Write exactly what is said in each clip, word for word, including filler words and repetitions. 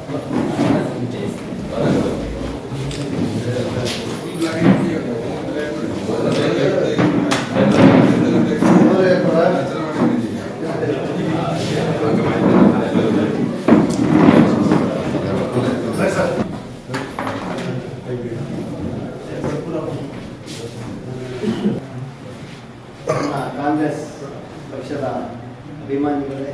ಕಾಂಗ್ರೆಸ್ ಪಕ್ಷದ ಅಭಿಮಾನಿಗಳೇ,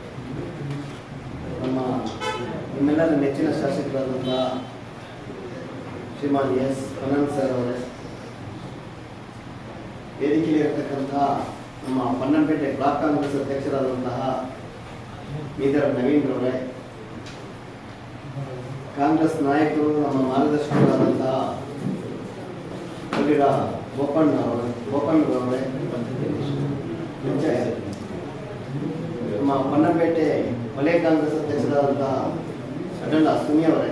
ನಮ್ಮ ನಿಮ್ಮೆಲ್ಲರ ನೆಚ್ಚಿನ ಶಾಸಕರಾದಂತಹ ಶ್ರೀಮಾನ್ ಎಸ್ ಅನಂತ್ ಸರ್ ಅವರೇ, ವೇದಿಕೆಯಲ್ಲಿರತಕ್ಕಂತಹ ನಮ್ಮ ಪೊನ್ನಂಪೇಟೆ ಬ್ಲಾಕ್ ಕಾಂಗ್ರೆಸ್ ಅಧ್ಯಕ್ಷರಾದಂತಹ ಬೀದರ್ ನವೀನ್ ಅವರೇ, ಕಾಂಗ್ರೆಸ್ ನಾಯಕರು ನಮ್ಮ ಮಾರ್ಗದರ್ಶಕರಾದಂತಹ ಕಲ್ಲಿರ ಬೋಪಣ್ಣ ಅವರು ಬೋಪಣ್ಣರವರೇ, ನಮ್ಮ ಪೊನ್ನಂಪೇಟೆ ವಲಯ ಕಾಂಗ್ರೆಸ್ ಅಧ್ಯಕ್ಷರಾದಂತಹ ಅಡ್ಡಣ್ಣ ಸುನಿ ಅವರೇ,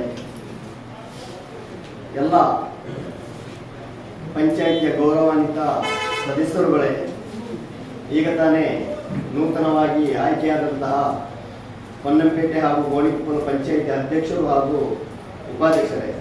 ಎಲ್ಲ ಪಂಚಾಯಿತಿಯ ಗೌರವಾನ್ವಿತ ಸದಸ್ಯರುಗಳೇ, ಈಗ ತಾನೇ ನೂತನವಾಗಿ ಆಯ್ಕೆಯಾದಂತಹ ಪೊನ್ನಂಪೇಟೆ ಹಾಗೂ ಗೋಣಿಕೊಪ್ಪಲು ಪಂಚಾಯಿತಿ ಅಧ್ಯಕ್ಷರು ಹಾಗೂ ಉಪಾಧ್ಯಕ್ಷರೇ,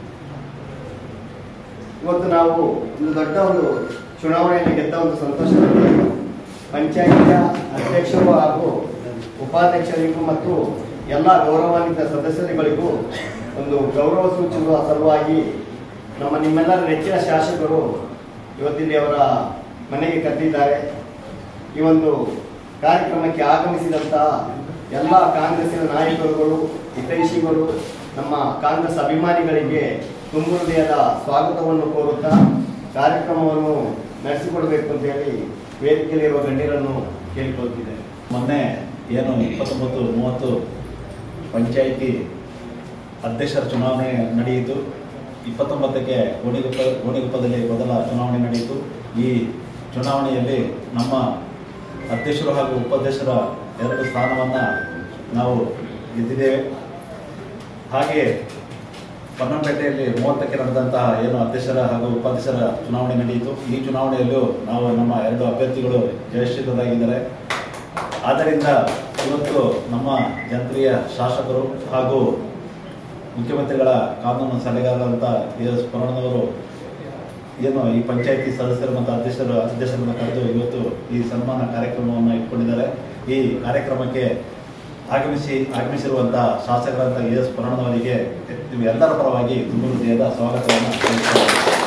ಇವತ್ತು ನಾವು ಒಂದು ದೊಡ್ಡ ಒಂದು ಚುನಾವಣೆಯಲ್ಲಿ ಗೆದ್ದ ಒಂದು ಸಂತೋಷದಲ್ಲಿ ಪಂಚಾಯಿತಿಯ ಅಧ್ಯಕ್ಷರು ಹಾಗೂ ಉಪಾಧ್ಯಕ್ಷರಿಗೂ ಮತ್ತು ಎಲ್ಲ ಗೌರವಾನ್ವಿತ ಸದಸ್ಯರುಗಳಿಗೂ ಒಂದು ಗೌರವ ಸೂಚಿಸುವ ಸಲುವಾಗಿ ನಮ್ಮ ನಿಮ್ಮೆಲ್ಲರ ನೆಚ್ಚಿನ ಶಾಸಕರು ಇವತ್ತಿಲ್ಲಿ ಅವರ ಮನೆಗೆ ಕರೆದಿದ್ದಾರೆ. ಈ ಒಂದು ಕಾರ್ಯಕ್ರಮಕ್ಕೆ ಆಗಮಿಸಿದಂತಹ ಎಲ್ಲ ಕಾಂಗ್ರೆಸ್ಸಿನ ನಾಯಕರುಗಳು, ಹಿತೈಷಿಗಳು, ನಮ್ಮ ಕಾಂಗ್ರೆಸ್ ಅಭಿಮಾನಿಗಳಿಗೆ ತುಂಬು ಹೃದಯದ ಸ್ವಾಗತವನ್ನು ಕೋರುತ್ತಾ ಕಾರ್ಯಕ್ರಮವನ್ನು ನಡೆಸಿಕೊಡಬೇಕು ಅಂತ ಹೇಳಿ ವೇದಿಕೆಯಲ್ಲಿರುವ ಗಣ್ಯರನ್ನು ಕೇಳಿಕೊಳ್ತಿದೆ. ಮೊನ್ನೆ ಏನು ಇಪ್ಪತ್ತೊಂಬತ್ತು ಮೂವತ್ತು ಪಂಚಾಯಿತಿ ಅಧ್ಯಕ್ಷರ ಚುನಾವಣೆ ನಡೆಯಿತು. ಇಪ್ಪತ್ತೊಂಬತ್ತಕ್ಕೆ ಗೋಣಿಗೊಪ್ಪ ಗೋಣಿಗೊಪ್ಪದಲ್ಲಿ ಮೊದಲ ಚುನಾವಣೆ ನಡೆಯಿತು. ಈ ಚುನಾವಣೆಯಲ್ಲಿ ನಮ್ಮ ಅಧ್ಯಕ್ಷರು ಹಾಗೂ ಉಪಾಧ್ಯಕ್ಷರ ಎರಡು ಸ್ಥಾನವನ್ನು ನಾವು ಗೆದ್ದಿದ್ದೇವೆ. ಹಾಗೆಯೇ ಪೊನ್ನಂಪೇಟೆಯಲ್ಲಿ ಮೂವತ್ತಕ್ಕೆ ನಡೆದಂತಹ ಏನು ಅಧ್ಯಕ್ಷರ ಹಾಗೂ ಉಪಾಧ್ಯಕ್ಷರ ಚುನಾವಣೆ ನಡೆಯಿತು. ಈ ಚುನಾವಣೆಯಲ್ಲೂ ನಾವು ನಮ್ಮ ಎರಡು ಅಭ್ಯರ್ಥಿಗಳು ಜಯಶ್ರೀಲರಾಗಿದ್ದಾರೆ. ಆದ್ದರಿಂದ ಇವತ್ತು ನಮ್ಮ ಜನಪ್ರಿಯ ಶಾಸಕರು ಹಾಗೂ ಮುಖ್ಯಮಂತ್ರಿಗಳ ಕಾನೂನು ಸಲಹೆಗಾರರಾದಂಥ ಎಸ್ ಪುರಾಣದವರು ಏನು ಈ ಪಂಚಾಯಿತಿ ಸದಸ್ಯರು ಮತ್ತು ಅಧ್ಯಕ್ಷರು ಅಧ್ಯಕ್ಷರನ್ನು ಕರೆದು ಇವತ್ತು ಈ ಸನ್ಮಾನ ಕಾರ್ಯಕ್ರಮವನ್ನು ಇಟ್ಕೊಂಡಿದ್ದಾರೆ. ಈ ಕಾರ್ಯಕ್ರಮಕ್ಕೆ ಆಗಮಿಸಿ ಆಗಮಿಸಿರುವಂಥ ಶಾಸಕರಂಥ ಎಸ್ ಪುರಾಣದವರಿಗೆ ಎಲ್ಲರ ಪರವಾಗಿ ತುಂಬ ಹೃದಯದ ಸ್ವಾಗತವನ್ನು ತಿಳಿಸುತ್ತಾರೆ.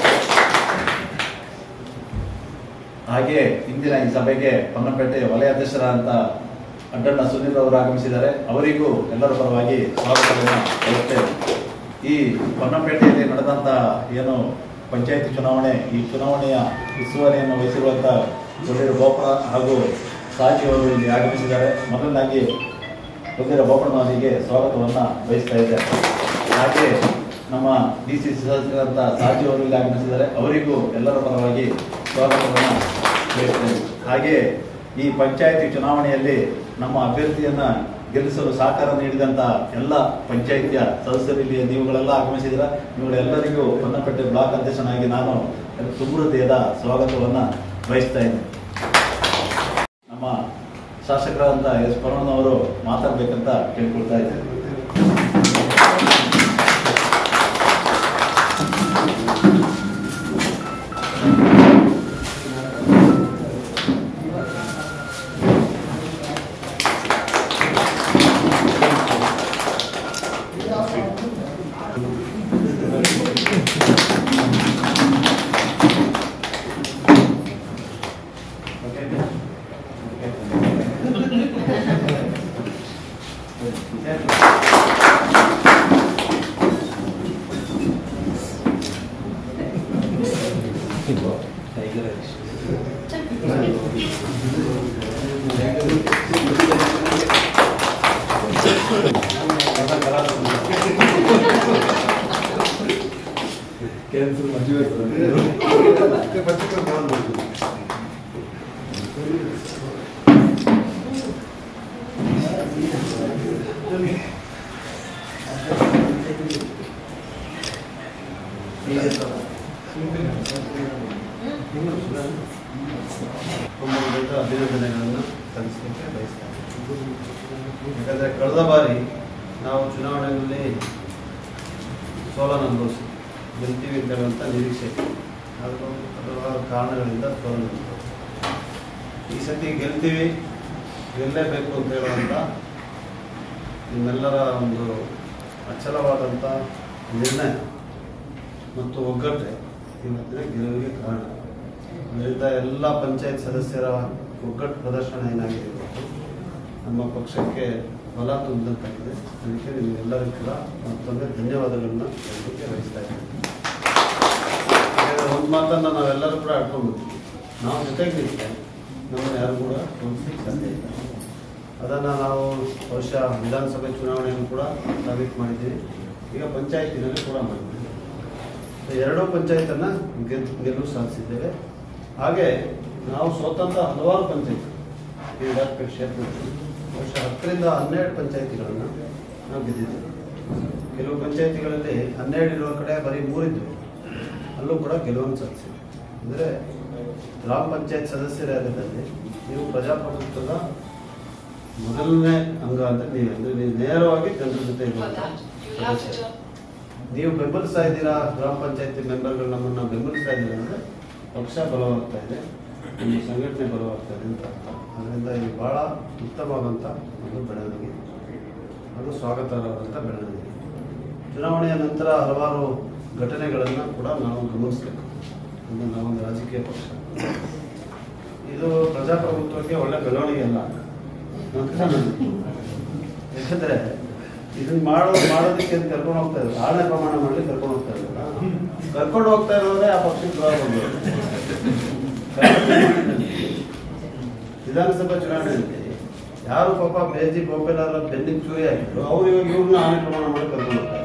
ಹಾಗೆ ಇಂದಿನ ಈ ಸಭೆಗೆ ಪೊನ್ನಂಪೇಟೆ ವಲಯ ಅಧ್ಯಕ್ಷರಾದಂಥ ಅಡ್ಡಣ್ಣ ಸುನೀಲ್ ಅವರು ಆಗಮಿಸಿದ್ದಾರೆ. ಅವರಿಗೂ ಎಲ್ಲರ ಪರವಾಗಿ ಸ್ವಾಗತವನ್ನು ಕೊಡುತ್ತೇವೆ. ಈ ಪೊನ್ನಂಪೇಟೆಯಲ್ಲಿ ನಡೆದಂಥ ಏನು ಪಂಚಾಯಿತಿ ಚುನಾವಣೆ, ಈ ಚುನಾವಣೆಯ ಉಸ್ತುವಾರಿಯನ್ನು ವಹಿಸಿರುವಂಥ ಕೊಲ್ಲಿರ ಬೋಪಣ್ಣ ಹಾಗೂ ಸಾಜಿ ಅವರು ಇಲ್ಲಿ ಆಗಮಿಸಿದ್ದಾರೆ. ಮೊದಲನಾಗಿ ಕೊಲ್ಲಿರ ಬೋಪಣ್ಣವರಿಗೆ ಸ್ವಾಗತವನ್ನು ಬಯಸ್ತಾ ಇದ್ದಾರೆ. ಹಾಗೆ ನಮ್ಮ ಡಿ ಸಿ ಸದಸ್ಯರಾದಂಥ ಸಾಜಿ ಅವರು ಇಲ್ಲಿ ಆಗಮಿಸಿದ್ದಾರೆ. ಅವರಿಗೂ ಎಲ್ಲರ ಪರವಾಗಿ ಸ್ವಾಗತವನ್ನು ಬಯಸ್ತೇವೆ. ಹಾಗೆ ಈ ಪಂಚಾಯಿತಿ ಚುನಾವಣೆಯಲ್ಲಿ ನಮ್ಮ ಅಭ್ಯರ್ಥಿಯನ್ನು ಗೆಲ್ಲಿಸಲು ಸಹಕಾರ ನೀಡಿದಂಥ ಎಲ್ಲ ಪಂಚಾಯಿತಿಯ ಸದಸ್ಯರು ಇಲ್ಲಿ ನೀವುಗಳೆಲ್ಲ ಆಗಮಿಸಿದ್ದೀರ. ನೀವುಗಳೆಲ್ಲರಿಗೂ ಪೊನ್ನಂಪೇಟೆ ಬ್ಲಾಕ್ ಅಧ್ಯಕ್ಷನಾಗಿ ನಾನು ತುಂಬ ಹೃದಯದ ಸ್ವಾಗತವನ್ನು ಬಯಸ್ತಾ ಇದ್ದೇನೆ. ನಮ್ಮ ಶಾಸಕರಾದಂಥ ಎಸ್ ಪರಮನವರು ಮಾತಾಡಬೇಕಂತ ಕೇಳ್ಕೊಳ್ತಾ ಇದ್ದೇನೆ. ಅಭಿನಂದನೆಗಳನ್ನು ಸಲ್ಲಿಸಲಿಕ್ಕೆ ಬಯಸ್ತೇನೆ. ಯಾಕಂದರೆ ಕಳೆದ ಬಾರಿ ನಾವು ಚುನಾವಣೆಯಲ್ಲಿ ಸೋಲನ್ನು ಅನುಭವಿಸಿ ಗೆಲ್ತೀವಿ ಅಂತ ಹೇಳುವಂಥ ನಿರೀಕ್ಷೆ ಅದು ಹಲವಾರು ಕಾರಣಗಳಿಂದ ಸೋಲನ್ನು ಈ ಸತಿ ಗೆಲ್ತೀವಿ ಗೆಲ್ಲೇಬೇಕು ಅಂತ ಹೇಳುವಂಥ ನಿಮ್ಮೆಲ್ಲರ ಒಂದು ಅಚಲವಾದಂಥ ನಿರ್ಣಯ ಮತ್ತು ಒಗ್ಗಟ್ಟೆ ಇವತ್ತಿನ ಗೆಲುವಿಗೆ ಕಾರಣ. ಅದರಿಂದ ಎಲ್ಲ ಪಂಚಾಯತ್ ಸದಸ್ಯರ ಒಗ್ಗಟ್ಟು ಪ್ರದರ್ಶನ ಏನಾಗಿದೆ ಇವತ್ತು ನಮ್ಮ ಪಕ್ಷಕ್ಕೆ ಬಲ ತುಂಬಿದಂತಾಗಿದೆ. ಅದಕ್ಕೆ ನಿಮಗೆಲ್ಲರಿಗೂ ಕೂಡ ಮತ್ತೊಮ್ಮೆ ಧನ್ಯವಾದಗಳನ್ನ ಹೇಳಲಿಕ್ಕೆ ಬಯಸ್ತಾ ಇದ್ದೀನಿ. ಒಂದು ಮಾತನ್ನು ನಾವೆಲ್ಲರೂ ಕೂಡ ಆಡ್ಕೊಂಡ್ಬಿಡ್ತೀವಿ, ನಾವು ಜೊತೆಗೆ ನಿಲ್ತೇವೆ, ನಮ್ಮನ್ನು ಯಾರು ಕೂಡ ಸೋಲಿಸಲಿಕ್ಕೆ ಸಾಧ್ಯ ಇಲ್ಲ. ಅದನ್ನು ನಾವು ಬಹುಶಃ ವಿಧಾನಸಭೆ ಚುನಾವಣೆಯನ್ನು ಕೂಡ ಸಾಬೀತು ಮಾಡಿದ್ದೀವಿ, ಈಗ ಪಂಚಾಯತಿನಲ್ಲಿ ಕೂಡ ಮಾಡಿದ್ದೀವಿ. ಎರಡೂ ಪಂಚಾಯತನ್ನು ಗೆದ್ದು ಗೆಲುವು ಸಾಧಿಸಿದ್ದೇವೆ. ಹಾಗೆ ನಾವು ಸ್ವತಂತ್ರ ಹಲವಾರು ಪಂಚಾಯತ್ ಈ ವಿಧಾನಸಭೆ ಕ್ಷೇತ್ರದಲ್ಲಿ ಬಹುಶಃ ಹತ್ತರಿಂದ ಹನ್ನೆರಡು ಪಂಚಾಯತಿಗಳನ್ನು ನಾವು ಗೆದ್ದಿದ್ದೇವೆ. ಕೆಲವು ಪಂಚಾಯತಿಗಳಲ್ಲಿ ಹನ್ನೆರಡು ಇರುವ ಕಡೆ ಬರೀ ಮೂರಿದ್ವು, ಅಲ್ಲೂ ಕೂಡ ಗೆಲುವನ್ನು ಸಾಧಿಸಿದೆ. ಅಂದರೆ ಗ್ರಾಮ ಪಂಚಾಯತ್ ಸದಸ್ಯರಾದಲ್ಲಿ ನೀವು ಪ್ರಜಾಪ್ರಭುತ್ವದ ಮೊದಲನೇ ಅಂಗ ಅಂತ ನೀವು ಅಂದರೆ ನೀವು ನೇರವಾಗಿ ಜನರ ಜೊತೆ ಇರುವಂಥ ಸದಸ್ಯರು. ನೀವು ಬೆಂಬಲಿಸ್ತಾ ಇದ್ದೀರಾ, ಗ್ರಾಮ ಪಂಚಾಯತಿ ಮೆಂಬರ್ಗಳು ನಮ್ಮನ್ನು ಬೆಂಬಲಿಸ್ತಾ ಇದ್ದೀರಾ ಅಂದರೆ ಪಕ್ಷ ಬಲವಾಗ್ತಾ ಇದೆ, ನಿಮ್ಮ ಸಂಘಟನೆ ಬಲವಾಗ್ತಾ ಇದೆ ಅಂತ ಅರ್ಥ. ಅದರಿಂದ ಇದು ಭಾಳ ಉತ್ತಮವಾದಂಥ ಒಂದು ಬೆಳವಣಿಗೆ, ಅದು ಸ್ವಾಗತಾರ್ಹವಾದಂಥ ಬೆಳವಣಿಗೆ. ಚುನಾವಣೆಯ ನಂತರ ಹಲವಾರು ಘಟನೆಗಳನ್ನು ಕೂಡ ನಾವು ಗಮನಿಸಬೇಕು. ಅಂದರೆ ನಾವೊಂದು ರಾಜಕೀಯ ಪಕ್ಷ, ಇದು ಪ್ರಜಾಪ್ರಭುತ್ವಕ್ಕೆ ಒಳ್ಳೆ ಬೆಳವಣಿಗೆ ಅಲ್ಲ ಅಂತ ನನಗೆ. ಯಾಕಂದರೆ ಇದನ್ನ ಮಾಡೋ ಮಾಡೋದಕ್ಕೆ ಅಂತ ಕರ್ಕೊಂಡು ಹೋಗ್ತಾ ಇದ್ರು, ಆಳನೆ ಪ್ರಮಾಣ ಮಾಡಲಿ ಕರ್ಕೊಂಡು ಹೋಗ್ತಾ ಇದ್ರಲ್ಲ, ಕರ್ಕೊಂಡು ಹೋಗ್ತಾ ಇರೋದೇ ಆ ಪಕ್ಷಕ್ಕೆ ದ್ರೋಹ ಬಂದರು. ವಿಧಾನಸಭಾ ಚುನಾವಣೆಯಲ್ಲಿ ಯಾರು ಪಾಪ ಬೇಜಿ ಗೋಪಾಲರ ಬೆನ್ನಿಗೆ ಚೂರಿ ಹಾಕಿದ್ರು, ಅವ್ರು ಇವಾಗ ಇವ್ರನ್ನ ಆಳನೆ ಪ್ರಮಾಣ ಮಾಡಿ ಕರ್ಕೊಂಡು ಹೋಗ್ತಾರೆ.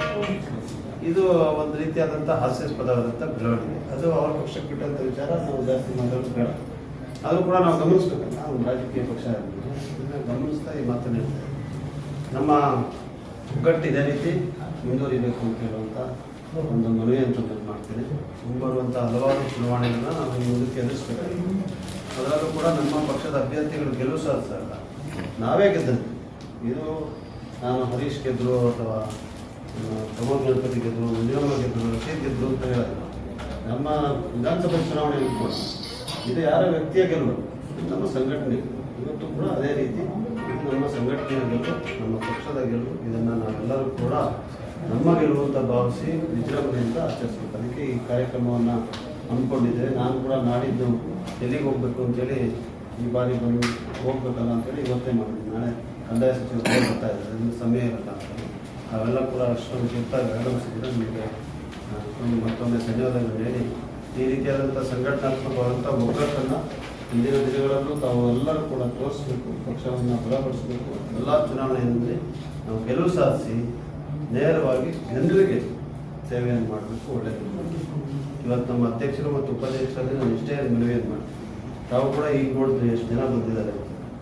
ಇದು ಒಂದು ರೀತಿಯಾದಂಥ ಹಾಸ್ಯಾಸ್ಪದವಾದಂಥ ಬೆಳವಣಿಗೆ. ಅದು ಅವ್ರ ಪಕ್ಷಕ್ಕೆ ಬಿಟ್ಟಂಥ ವಿಚಾರ, ನಾವು ಜಾಸ್ತಿ ಮಾತಾಡೋದು ಬೇಡ. ಆದರೂ ಕೂಡ ನಾವು ಗಮನಿಸ್ಬೇಕಲ್ಲ, ಒಂದು ರಾಜಕೀಯ ಪಕ್ಷ ಆಗಿದ್ದು ಗಮನಿಸ್ತಾ ಈ ಮಾತನ್ನು ಹೇಳ್ತೇವೆ. ನಮ್ಮ ಒಗ್ಗಟ್ಟು ಇದೇ ರೀತಿ ಮುಂದುವರಿಬೇಕು ಅಂತ ಹೇಳುವಂಥ ಒಂದು ಮನವಿ ಅಂತ ನಾನು ಮಾಡ್ತೀನಿ. ಮುಂಬರುವಂಥ ಹಲವಾರು ಚುನಾವಣೆಗಳನ್ನ ನಾವು ಮುಂದಕ್ಕೆ ಎದುರಿಸಬೇಕಾಗಿದೆ. ಅದರಲ್ಲೂ ಕೂಡ ನಮ್ಮ ಪಕ್ಷದ ಅಭ್ಯರ್ಥಿಗಳು ಗೆಲುವು ಸಾಧಿಸಲ್ಲ, ನಾವೇ ಗೆದ್ದಂತೆ. ಇದು ನಾನು ಹರೀಶ್ ಗೆದ್ದರು ಅಥವಾ ಪ್ರಮೋದ್ ಗಣಪತಿ ಗೆದ್ದರು, ಮಂಜುಳಮ್ಮ ಗೆದ್ದರು, ರಶೀದ್ ಗೆದ್ದರು ಅಂತ ಹೇಳೋದು. ನಮ್ಮ ವಿಧಾನಸಭೆ ಚುನಾವಣೆಯಲ್ಲಿ ಕೂಡ ಇದು ಯಾರ ವ್ಯಕ್ತಿಯ ಗೆಲುವು, ನಮ್ಮ ಸಂಘಟನೆ ಇವತ್ತು ಕೂಡ ಅದೇ ರೀತಿ ಇದು ನಮ್ಮ ಸಂಘಟನೆಯ ಗೆಲುವು, ನಮ್ಮ ಪಕ್ಷದ ಗೆಲುವು. ಇದನ್ನು ನಾವೆಲ್ಲರೂ ಕೂಡ ನಮ್ಮ ಗೆಲುವು ಅಂತ ಭಾವಿಸಿ ವಿಜೃಂಭಣೆಯಿಂದ ಆಚರಿಸಬೇಕು. ಅದಕ್ಕೆ ಈ ಕಾರ್ಯಕ್ರಮವನ್ನು ಹಮ್ಮಿಕೊಂಡಿದ್ದೇವೆ. ನಾನು ಕೂಡ ನಾಡಿದ್ದು ಎಲ್ಲಿಗೆ ಹೋಗಬೇಕು ಅಂತೇಳಿ ಈ ಬಾರಿ ಬಂದು ಹೋಗ್ಬೇಕಲ್ಲ ಅಂತೇಳಿ ಇವತ್ತೇ ಮಾಡಿದ್ದೀನಿ. ನಾಳೆ ಕಂದಾಯ ಸಚಿವರು ಬರ್ತಾ ಇದ್ದಾರೆ, ಇನ್ನು ಸಮಯ ಇರಲ್ಲ ಅಂತ. ಅವೆಲ್ಲ ಕೂಡ ಅಷ್ಟೊಂದು ಚಿಂತಾಗಿ ಆಗಮಿಸಿದ್ರೆ ನಿಮಗೆ ಮತ್ತೊಮ್ಮೆ ಧನ್ಯವಾದಗಳು ಹೇಳಿ, ಈ ರೀತಿಯಾದಂಥ ಸಂಘಟನಾತ್ಮಕವಾದಂಥ ಒಗ್ಗಟ್ಟನ್ನು ಇಂದಿನ ದಿನಗಳಲ್ಲೂ ತಾವು ಎಲ್ಲರೂ ಕೂಡ ತೋರಿಸಬೇಕು, ಪಕ್ಷವನ್ನು ಬಲಪಡಿಸಬೇಕು. ಎಲ್ಲ ಚುನಾವಣೆಯಲ್ಲಿ ನಾವು ಗೆಲುವು ಸಾಧಿಸಿ ನೇರವಾಗಿ ಜನರಿಗೆ ಸೇವೆಯನ್ನು ಮಾಡಬೇಕು. ಒಳ್ಳೆಯದು. ಇವತ್ತು ನಮ್ಮ ಅಧ್ಯಕ್ಷರು ಮತ್ತು ಉಪಾಧ್ಯಕ್ಷರಲ್ಲಿ ನಾನು ಇಷ್ಟೇ ಮನವಿಯನ್ನು ಮಾಡ್ತೀನಿ, ತಾವು ಕೂಡ ಈಗ ನೋಡಿದ್ರೆ ಎಷ್ಟು ಜನ ಬಂದಿದ್ದಾರೆ.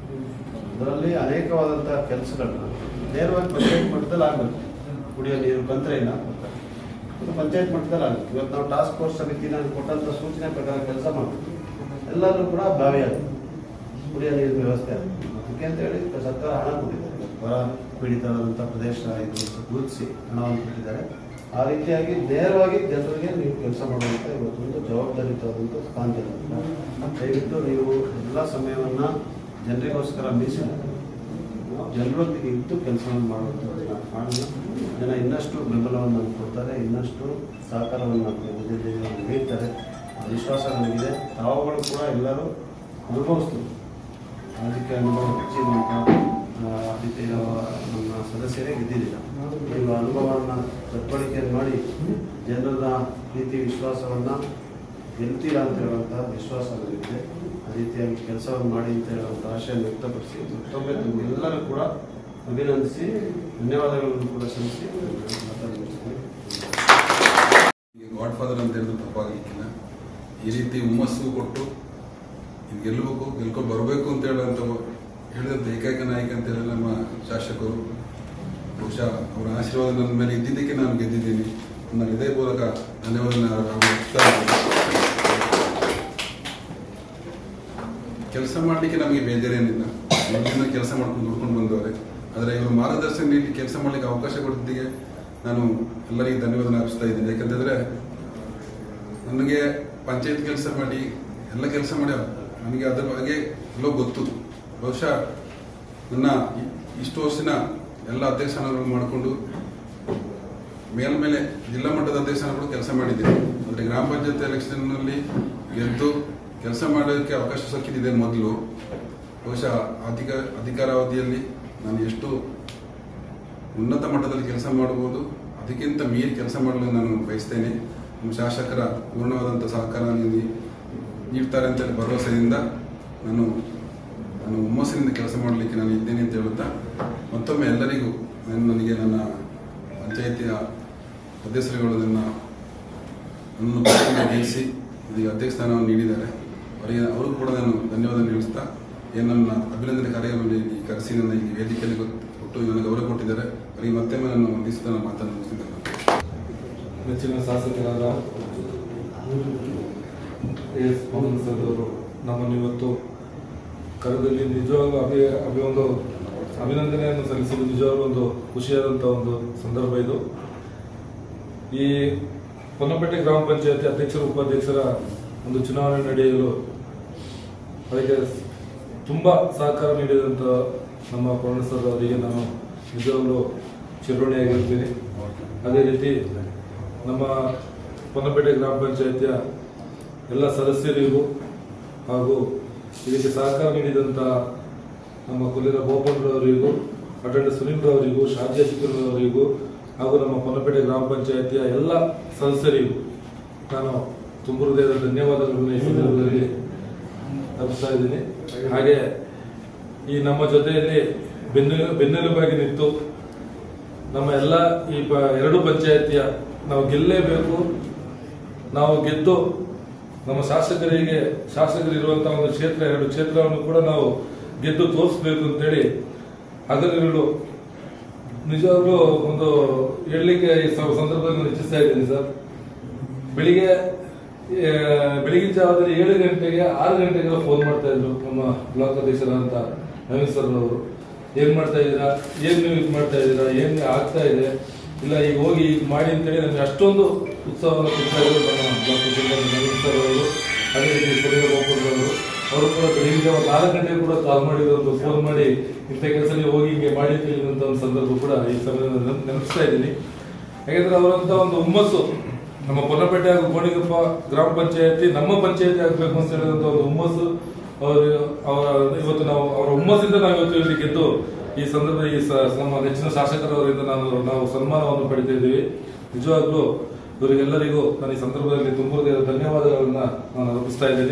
ಅದರಲ್ಲಿ ಅನೇಕವಾದಂಥ ಕೆಲಸಗಳನ್ನ ನೇರವಾಗಿ ಪಂಚಾಯತ್ ಮಟ್ಟದಲ್ಲಿ ಆಗಬೇಕು. ಕುಡಿಯೋ ನೀರು ಕಂತ್ರೆ ಇಲ್ಲ, ಪಂಚಾಯತ್ ಮಟ್ಟದಲ್ಲಿ ಆಗುತ್ತೆ. ಇವತ್ತು ನಾವು ಟಾಸ್ಕ್ ಫೋರ್ಸ್ ಸಮಿತಿ ನಾನು ಕೊಟ್ಟಂಥ ಸೂಚನೆ ಪ್ರಕಾರ ಕೆಲಸ ಮಾಡಬೇಕು. ಎಲ್ಲರೂ ಕೂಡ ಬಾವಿಯಾಗುತ್ತೆ, ಕುಡಿಯೋ ನೀರಿನ ವ್ಯವಸ್ಥೆ ಆಗುತ್ತೆ. ಅದಕ್ಕೆ ಅಂತೇಳಿ ಸರ್ಕಾರ ಹಣ ಕೊಟ್ಟಿದ್ದಾರೆ, ಬರ ಪೀಡಿತವಾದಂಥ ಪ್ರದೇಶ ಇದು ಗುರುತಿಸಿ ಹಣವನ್ನು ಕೊಟ್ಟಿದ್ದಾರೆ. ಆ ರೀತಿಯಾಗಿ ನೇರವಾಗಿ ಜನರಿಗೆ ನೀವು ಕೆಲಸ ಮಾಡುವಂಥ ಇವತ್ತೊಂದು ಜವಾಬ್ದಾರಿಯುತವಾದಂಥ ಸ್ಥಾನದಲ್ಲಿ ದಯವಿಟ್ಟು ನೀವು ಎಲ್ಲ ಸಮಯವನ್ನು ಜನರಿಗೋಸ್ಕರ ಮೀಸಲು ಜನರೊಂದಿಗೆ ಇದ್ದು ಕೆಲಸವನ್ನು ಮಾಡುವಂಥದ್ದನ್ನು ಮಾಡೋಣ. ಜನ ಇನ್ನಷ್ಟು ಬೆಂಬಲವನ್ನು ಕೊಡ್ತಾರೆ, ಇನ್ನಷ್ಟು ಸಹಕಾರವನ್ನು ನೀಡ್ತಾರೆ. ವಿಶ್ವಾಸ ನನಗಿದೆ. ತಾವುಗಳು ಕೂಡ ಎಲ್ಲರೂ ಅನುಭವಿಸ್ತೀವಿ. ರಾಜಕೀಯ ಅನುಭವ ಹೆಚ್ಚಿರುವಂಥ ರೀತಿ ನಮ್ಮ ಸದಸ್ಯರೇ ಗೆದ್ದಿದ್ದೀರ. ನೀವು ಅನುಭವವನ್ನು ಸದ್ಬಳಕೆಯನ್ನು ಮಾಡಿ ಜನರ ಪ್ರೀತಿ ವಿಶ್ವಾಸವನ್ನು ಗೆಲ್ತೀರಾ ಅಂತ ಹೇಳುವಂಥ ವಿಶ್ವಾಸ ನನಗಿದೆ. ಆ ರೀತಿಯಾಗಿ ಕೆಲಸವನ್ನು ಮಾಡಿ ಅಂತ ಹೇಳುವಂಥ ಆಶೆಯನ್ನು ವ್ಯಕ್ತಪಡಿಸಿ ಮತ್ತೊಮ್ಮೆ ನಿಮಗೆಲ್ಲರೂ ಕೂಡ ಅಭಿನಂದಿಸಿ ಧನ್ಯವಾದಗಳನ್ನು ಕೂಡ ಸಲ್ಲಿಸಿ ಮಾತಾಡ್ತೀನಿ. ಗಾಡ್ ಫಾದರ್ ಅಂತ ಹೇಳಿದ್ರೆ ತಪ್ಪಾಗಲಿಕ್ಕಿಲ್ಲ. ಈ ರೀತಿ ಹುಮ್ಮಸ್ಸು ಕೊಟ್ಟು ಇದು ಗೆಲ್ಲಬೇಕು, ಗೆಲ್ಕೊಂಡು ಬರಬೇಕು ಅಂತ ಹೇಳುವಂಥ ಹೇಳಿದಂಥ ಏಕೈಕ ನಾಯಕ ಅಂತ ಹೇಳಿ ನಮ್ಮ ಶಾಸಕರು. ಬಹುಶಃ ಅವರ ಆಶೀರ್ವಾದ ನನ್ನ ಮೇಲೆ ಇದ್ದಿದ್ದಕ್ಕೆ ನಾನು ಗೆದ್ದಿದ್ದೀನಿ. ನನ್ನ ಹೃದಯಪೂರ್ವಕ ಧನ್ಯವಾದ. ಕೆಲಸ ಮಾಡಲಿಕ್ಕೆ ನಮಗೆ ಬೇಜಾರೇನಿಲ್ಲ. ಮೊದಲಿಂದ ಕೆಲಸ ಮಾಡ್ಕೊಂಡು ದುಡ್ಕೊಂಡು ಬಂದವರೆ. ಆದರೆ ಇವರು ಮಾರ್ಗದರ್ಶನ ನೀಡಿ ಕೆಲಸ ಮಾಡಲಿಕ್ಕೆ ಅವಕಾಶ ಕೊಟ್ಟಿದ್ದಕ್ಕೆ ನಾನು ಎಲ್ಲರಿಗೂ ಧನ್ಯವಾದ ಅರ್ಪಿಸ್ತಾ ಇದ್ದೀನಿ. ಯಾಕಂತಂದರೆ ನನಗೆ ಪಂಚಾಯತ್ ಕೆಲಸ ಮಾಡಿ ಎಲ್ಲ ಕೆಲಸ ಮಾಡಿ ನನಗೆ ಅದರ ಬಗ್ಗೆ ಎಲ್ಲೋ ಗೊತ್ತು. ಬಹುಶಃ ನನ್ನ ಇಷ್ಟು ವರ್ಷನ ಎಲ್ಲ ಅಧ್ಯಕ್ಷಾನಗಳು ಮಾಡಿಕೊಂಡು ಮೇಲ್ಮೇಲೆ ಜಿಲ್ಲಾ ಮಟ್ಟದ ಅಧ್ಯಕ್ಷಾನಗಳು ಕೆಲಸ ಮಾಡಿದ್ದೀನಿ. ಅಂದರೆ ಗ್ರಾಮ ಪಂಚಾಯತ್ ಎಲೆಕ್ಷನ್ನಲ್ಲಿ ಗೆದ್ದು ಕೆಲಸ ಮಾಡೋದಕ್ಕೆ ಅವಕಾಶ ಸಿಕ್ಕಿದೆ ಮೊದಲು. ಬಹುಶಃ ಅಧಿಕ ಅಧಿಕಾರಾವಧಿಯಲ್ಲಿ ನಾನು ಎಷ್ಟು ಉನ್ನತ ಮಟ್ಟದಲ್ಲಿ ಕೆಲಸ ಮಾಡಬಹುದು, ಅದಕ್ಕಿಂತ ಮೀರಿ ಕೆಲಸ ಮಾಡಲು ನಾನು ಬಯಸ್ತೇನೆ. ನಮ್ಮ ಶಾಸಕರ ಪೂರ್ಣವಾದಂಥ ಸಹಕಾರ ನೀಡ್ತಾರೆ ಅಂತೇಳಿ ಭರವಸೆಯಿಂದ ನಾನು ನಾನು ಹುಮ್ಮಸ್ಸಿನಿಂದ ಕೆಲಸ ಮಾಡಲಿಕ್ಕೆ ನಾನು ಇದ್ದೇನೆ ಅಂತ ಹೇಳುತ್ತಾ ಮತ್ತೊಮ್ಮೆ ಎಲ್ಲರಿಗೂ ನಾನು ನನಗೆ ನನ್ನ ಪಂಚಾಯಿತಿಯ ಸದಸ್ಯರುಗಳು ನನ್ನ ನನ್ನನ್ನು ಗೆಲ್ಲಿಸಿ ನನಗೆ ಅಧ್ಯಕ್ಷ ಸ್ಥಾನವನ್ನು ನೀಡಿದ್ದಾರೆ. ಅವರಿಗೆ ಅವ್ರಿಗೂ ಕೂಡ ನಾನು ಧನ್ಯವಾದ ತಿಳಿಸ್ತಾ ಏನು ನನ್ನ ಅಭಿನಂದನೆ ಕಾರ್ಯಕ್ರಮದಲ್ಲಿ ಕರೆಸಿ ನನ್ನ ಈ ವೇದಿಕೆಯಲ್ಲಿ ಕೊಟ್ಟು ನನಗೆ ಗೌರವ ಕೊಟ್ಟಿದ್ದಾರೆ. ಅವರಿಗೆ ಮತ್ತೊಮ್ಮೆ ನಾನು ವಂದಿಸುತ್ತಾ ನಾನು ಮಾತನ್ನು ಮುಗಿಸಿದ್ದೇನೆ. ನೆಚ್ಚಿನ ಶಾಸಕರಾದ ಎಸ್ ಮೊಹಮ್ಮದ್ ಸರ್ ಅವರು ನಮ್ಮನ್ನು ಇವತ್ತು ಕರೆದಲ್ಲಿ ನಿಜವಾಗ್ಲೂ ಅಭಿ ಅಭಿ ಒಂದು ಅಭಿನಂದನೆಯನ್ನು ಸಲ್ಲಿಸಲು ನಿಜವಾಗ್ಲೂ ಒಂದು ಖುಷಿಯಾದಂಥ ಒಂದು ಸಂದರ್ಭ ಇದು. ಈ ಪೊನ್ನಪೇಟೆ ಗ್ರಾಮ ಪಂಚಾಯತಿ ಅಧ್ಯಕ್ಷರ ಉಪಾಧ್ಯಕ್ಷರ ಒಂದು ಚುನಾವಣೆ ನಡೆಯಲು ಅದಕ್ಕೆ ತುಂಬ ಸಹಕಾರ ನೀಡಿದಂಥ ನಮ್ಮ ಪೂರ್ಣ ಸರ್ ಅವರಿಗೆ ನಾನು ನಿಜವಾಗ್ಲೂ ಚಿರಋಣಿಯಾಗಿರ್ತೀನಿ. ಅದೇ ರೀತಿ ನಮ್ಮ ಪೊನ್ನಪೇಟೆ ಗ್ರಾಮ ಪಂಚಾಯತಿಯ ಎಲ್ಲ ಸದಸ್ಯರಿಗೂ ಹಾಗೂ ಇದಕ್ಕೆ ಸಹಕಾರ ನೀಡಿದಂಥ ನಮ್ಮ ಕೊಲ್ಲಿರ ಬೋಪಣ್ಣರವರಿಗೂ, ಅಟೆಂಡರ್ ಸುನೀಲ್ರವರಿಗೂ, ಶಾಜಿ ಅಜಿಕರವರಿಗೂ ಹಾಗೂ ನಮ್ಮ ಪೊನ್ನಪೇಟೆ ಗ್ರಾಮ ಪಂಚಾಯತಿಯ ಎಲ್ಲ ಸದಸ್ಯರಿಗೂ ನಾನು ತುಂಬ ಹೃದಯದ ಧನ್ಯವಾದಗಳನ್ನು ಈ ಸಂದರ್ಭದಲ್ಲಿ ಅರ್ಪಿಸ್ತಾ ಇದ್ದೀನಿ. ಹಾಗೆ ಈ ನಮ್ಮ ಜೊತೆಯಲ್ಲಿ ಬೆನ್ನೆಲು ಬೆನ್ನೆಲುಬಾಗಿ ನಿಂತು ನಮ್ಮ ಎಲ್ಲ ಈ ಪ ಎರಡು ಪಂಚಾಯತಿಯ ನಾವು ಗೆಲ್ಲೇಬೇಕು, ನಾವು ಗೆದ್ದು ನಮ್ಮ ಶಾಸಕರಿಗೆ ಶಾಸಕರಿರುವಂತಹ ಒಂದು ಕ್ಷೇತ್ರ ಎರಡು ಕ್ಷೇತ್ರವನ್ನು ಕೂಡ ನಾವು ಗೆದ್ದು ತೋರಿಸ್ಬೇಕು ಅಂತೇಳಿ ಹಗಲಿರುಳು ನಿಜವಾಗ್ಲೂ ಒಂದು ಹೇಳಲಿಕ್ಕೆ ಈ ಸಂದರ್ಭದಲ್ಲಿ ನಾನು ಇಚ್ಛಿಸ್ತಾ ಇದ್ದೀನಿ ಸರ್. ಬೆಳಿಗ್ಗೆ ಬೆಳಿಗಿನ ಜಾವದಲ್ಲಿ ಏಳು ಗಂಟೆಗೆ ಆರು ಗಂಟೆಗೆಲ್ಲ ಫೋನ್ ಮಾಡ್ತಾ ಇದ್ರು ನಮ್ಮ ಬ್ಲಾಕ್ ಅಧ್ಯಕ್ಷರಾದಂತ ನವೀನ್ ಸರ್ ಅವರು. ಏನ್ ಮಾಡ್ತಾ ಇದ್ದೀರಾ, ಏನ್ ನೀವು ಇದು ಮಾಡ್ತಾ ಇದ್ದೀರಾ, ಏನ್ ಆಗ್ತಾ ಇದೆ, ಇಲ್ಲ ಈಗ ಹೋಗಿ ಈಗ ಮಾಡಿ ಅಂತೇಳಿ ನಮಗೆ ಅಷ್ಟೊಂದು ಉತ್ಸಾಹವನ್ನು ಕೊಡ್ತಾ ಇದ್ರು ನಮ್ಮ ಬ್ಲಾಕ್ ಅಧ್ಯಕ್ಷ ನವೀನ್ ಸರ್ ಅವರು. ಅದೇ ರೀತಿ ಕೊಡಿಯ ಗೋಪಾಲ್ರವರು ಅವರು ಕೂಡ ಬೆಳಿಗ್ಗೆ ಜಾವ ನಾಲ್ಕು ಗಂಟೆಗೆ ಕೂಡ ಕಾಲ್ ಮಾಡಿರೋದು, ಫೋನ್ ಮಾಡಿ ಇಂಥ ಕೆಲಸ ನೀವು ಹೋಗಿ ಹಿಂಗೆ ಮಾಡಿ ತಿಳಿದಂತ ಒಂದು ಸಂದರ್ಭ ಕೂಡ ಈ ಸಮಯದಲ್ಲಿ ನೆನಪಿಸ್ತಾ ಇದ್ದೀನಿ. ಯಾಕಂದ್ರೆ ಅವರಂತ ಒಂದು ಹುಮ್ಮಸ್ಸು ನಮ್ಮ ಪೊನ್ನಪೇಟೆ ಹಾಗೂ ಗೋಣಿಗೊಪ್ಪ ಗ್ರಾಮ ಪಂಚಾಯತಿ ನಮ್ಮ ಪಂಚಾಯತಿ ಆಗಬೇಕು ಅಂತ ಹೇಳಿದಂತ ಒಂದು ಹುಮ್ಮಸ್ಸು ಅವರು ಅವರ ಇವತ್ತು ನಾವು ಅವರ ಹುಮ್ಮಸ್ಸಿಂದ ನಾವು ಇವತ್ತು ಇಲ್ಲಿ ಗೆದ್ದು ಈ ಸಂದರ್ಭ ಈ ನಮ್ಮ ನೆಚ್ಚಿನ ಶಾಸಕರವರಿಂದ ನಾನು ನಾವು ಸನ್ಮಾನವನ್ನು ಪಡಿತಾ ಇದ್ದೀವಿ. ನಿಜವಾಗ್ಲೂ ಇವರಿಗೆಲ್ಲರಿಗೂ ನಾನು ಈ ಸಂದರ್ಭದಲ್ಲಿ ತುಂಬ ಹೃದಯದ ಧನ್ಯವಾದಗಳನ್ನ ನಾನು ಅರ್ಪಿಸ್ತಾ ಇದ್ದೀನಿ.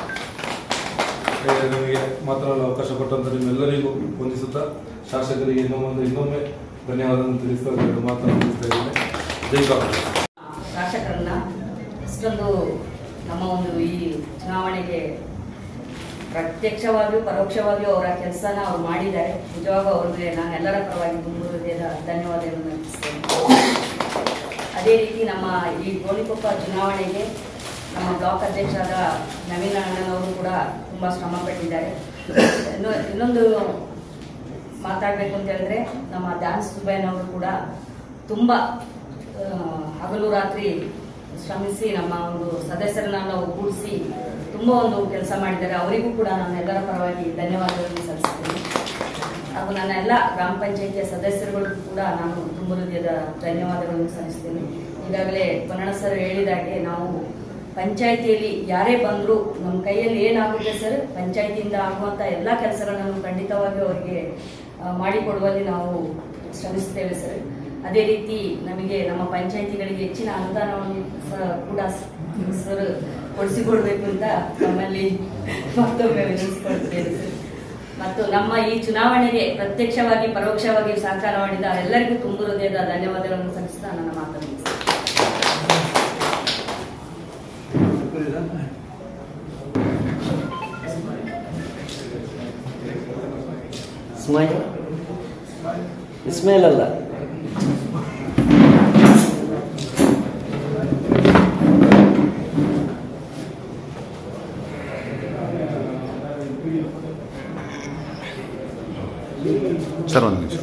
ನನಗೆ ಮಾತನಾಡಲು ಅವಕಾಶ ಕೊಟ್ಟಂತ ನಿಮ್ಮೆಲ್ಲರಿಗೂ ವಂದಿಸುತ್ತಾ ಶಾಸಕರಿಗೆ ಇನ್ನೊಮ್ಮೆ ಇನ್ನೊಮ್ಮೆ ಧನ್ಯವಾದ ತಿಳಿಸ್ತಾ ಮಾತನ್ನು ಮುಗಿಸ್ತಾ ಇದ್ದೇನೆ. ಜೈ ಕಾಂಗ್ರೆಸ್. ಶಾಸಕರನ್ನ ಇಷ್ಟೊಂದು ನಮ್ಮ ಒಂದು ಈ ಚುನಾವಣೆಗೆ ಪ್ರತ್ಯಕ್ಷವಾಗಿಯೂ ಪರೋಕ್ಷವಾಗಿಯೂ ಅವರ ಕೆಲಸನ ಅವ್ರು ಮಾಡಿದ್ದಾರೆ. ನಿಜವಾಗೂ ಅವ್ರಿಗೆ ನಾನು ಎಲ್ಲರ ಪರವಾಗಿ ತುಂಬ ಹೃದಯದ ಧನ್ಯವಾದಗಳನ್ನು ಅರ್ಪಿಸ್ತೇನೆ. ಅದೇ ರೀತಿ ನಮ್ಮ ಈ ಗೋಣಿಕೊಪ್ಪ ಚುನಾವಣೆಗೆ ನಮ್ಮ ಬ್ಲಾಕ್ ಅಧ್ಯಕ್ಷರಾದ ನವೀನ್ ಅಣ್ಣನವರು ಕೂಡ ತುಂಬ ಶ್ರಮ ಪಟ್ಟಿದ್ದಾರೆ. ಇನ್ನು ಇನ್ನೊಂದು ಮಾತಾಡಬೇಕು ಅಂತ ಹೇಳಿದ್ರೆ ನಮ್ಮ ಡ್ಯಾನ್ಸ್ ಸುಬ್ಬಯ್ಯನವರು ಕೂಡ ತುಂಬ ಹಗಲು ರಾತ್ರಿ ಶ್ರಮಿಸಿ ನಮ್ಮ ಒಂದು ಸದಸ್ಯರನ್ನ ನಾವು ಕೂಡಿಸಿ ತುಂಬ ಒಂದು ಕೆಲಸ ಮಾಡಿದ್ದಾರೆ. ಅವರಿಗೂ ಕೂಡ ನಾನು ಎಲ್ಲರ ಪರವಾಗಿ ಧನ್ಯವಾದಗಳನ್ನು ಸಲ್ಲಿಸ್ತೇನೆ. ಹಾಗೂ ನನ್ನ ಎಲ್ಲ ಗ್ರಾಮ ಪಂಚಾಯಿತಿಯ ಸದಸ್ಯರುಗಳಿಗೂ ಕೂಡ ನಾನು ತುಂಬ ಹೃದಯದ ಧನ್ಯವಾದಗಳನ್ನು ಸಲ್ಲಿಸ್ತೇನೆ. ಈಗಾಗಲೇ ಪೊನ್ನಣ್ಣ ಸರ್ ಹೇಳಿದಾಗೆ ನಾವು ಪಂಚಾಯಿತಿಯಲ್ಲಿ ಯಾರೇ ಬಂದರೂ ನಮ್ಮ ಕೈಯಲ್ಲಿ ಏನಾಗುತ್ತೆ ಸರ್, ಪಂಚಾಯಿತಿಯಿಂದ ಆಗುವಂಥ ಎಲ್ಲ ಕೆಲಸಗಳನ್ನು ಖಂಡಿತವಾಗಿ ಅವರಿಗೆ ಮಾಡಿಕೊಡುವಲ್ಲಿ ನಾವು ಶ್ರಮಿಸ್ತೇವೆ ಸರ್. ಅದೇ ರೀತಿ ನಮಗೆ ನಮ್ಮ ಪಂಚಾಯಿತಿಗಳಿಗೆ ಹೆಚ್ಚಿನ ಅನುದಾನವನ್ನು ಕೂಡ ಸರ್ ಕೊಡಿಸಿಕೊಡ್ಬೇಕು ಅಂತ ನಮ್ಮಲ್ಲಿ ಮತ್ತೊಮ್ಮೆ ವಿನಂತಿಸಿಕೊಳ್ತೇವೆ ಸರ್. ಮತ್ತು ನಮ್ಮ ಈ ಚುನಾವಣೆಗೆ ಪ್ರತ್ಯಕ್ಷವಾಗಿ ಪರೋಕ್ಷವಾಗಿ ಸಹಕಾರ ಮಾಡಿದ ಎಲ್ಲರಿಗೂ ತುಂಬ ಹೃದಯದ ಧನ್ಯವಾದಗಳನ್ನು ಸಲ್ಲಿಸ್ತಾ ನನ್ನ ಮಾತನ್ನು ಇಸ್ಮಾಯಿಲ್ ಇಸ್ಮಾಯಿಲ್ ಅಲ್ಲ ಸರ್ ಒಂದು ನಿಮಿಷ.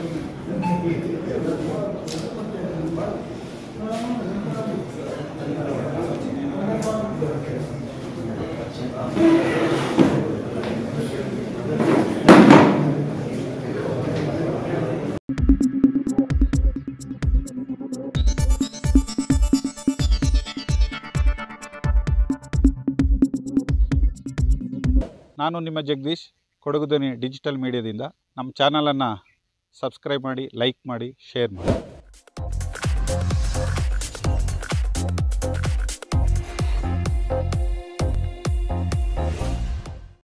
ನಾನು ನಿಮ್ಮ ಜಗದೀಶ್, ಕೊಡಗು ಧ್ವನಿ ಡಿಜಿಟಲ್ ಮೀಡಿಯಾದಿಂದ. ನಮ್ಮ ಚಾನಲನ್ನು ಸಬ್ಸ್ಕ್ರೈಬ್ ಮಾಡಿ, ಲೈಕ್ ಮಾಡಿ, ಶೇರ್ ಮಾಡಿ.